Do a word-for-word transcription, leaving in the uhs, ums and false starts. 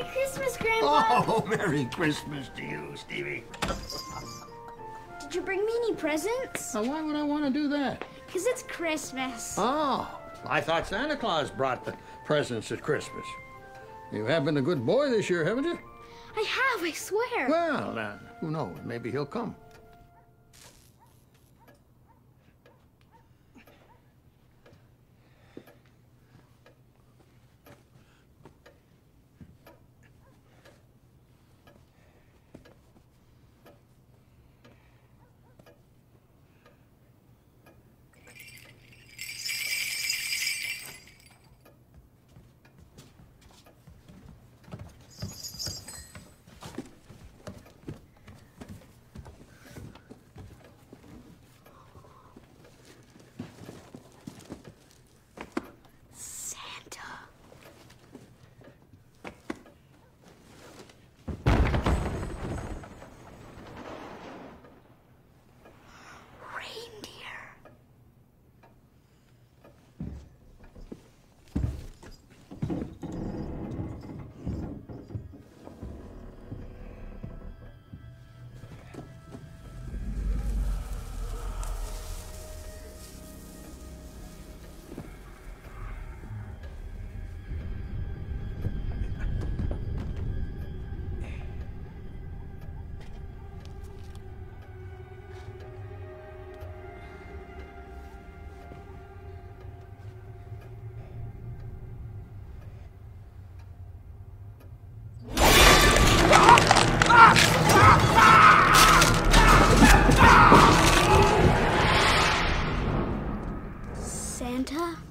Christmas, Grandpa! Oh, Merry Christmas to you, Stevie. Did you bring me any presents? Now, why would I want to do that? Because it's Christmas. Oh, I thought Santa Claus brought the presents at Christmas. You have been a good boy this year, haven't you? I have, I swear. Well, then, who knows? Maybe he'll come. Santa?